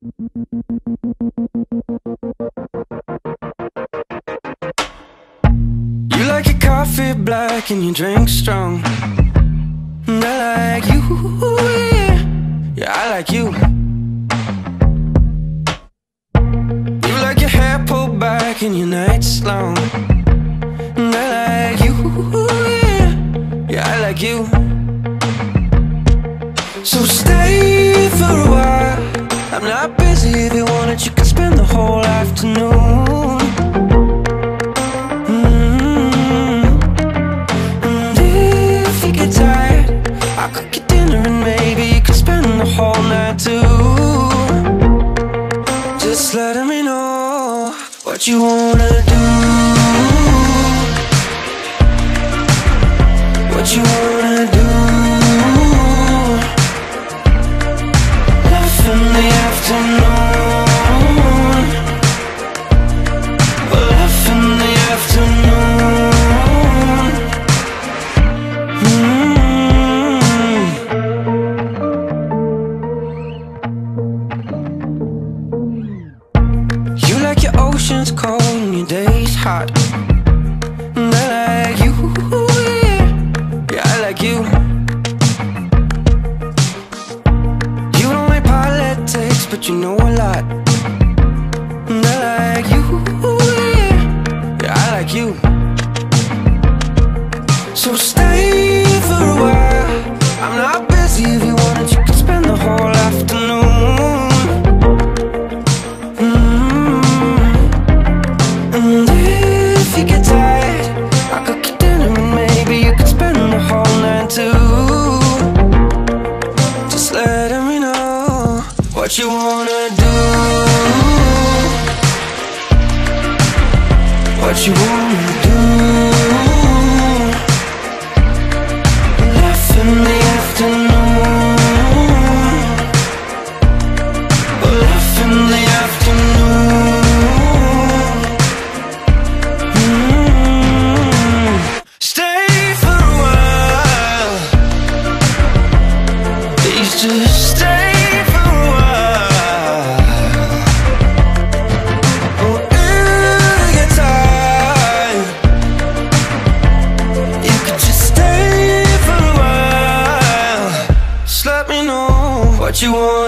You like your coffee black and your drink strong. And I like you, yeah. Yeah, I like you. You like your hair pulled back and your nights long. And I like you, yeah. Yeah, I like you. So stay for a while. I'm not busy. If you wanted, you could spend the whole afternoon. And if you get tired, I'll cook you dinner and maybe you could spend the whole night too. Just let me know what you wanna do. What you wanna do. Love in the afternoon. Love in the afternoon. You like your oceans cold and your days hot. And I like you, yeah. Yeah, I like you. You don't like politics, but you know a lot. And I like you, yeah. Yeah, I like you. So stay for a while. I'm not busy. If you wanted, you could spend the whole afternoon. And if you get tired, I'll cook you dinner and maybe you could spend the whole night too. Just let me know what you wanna do. What you wanna do. Laugh in the afternoon. Laugh in the afternoon. Stay for a while. Please just stay for a while. Oh, if you get tired, you could just stay for a while. Just let me know what you want.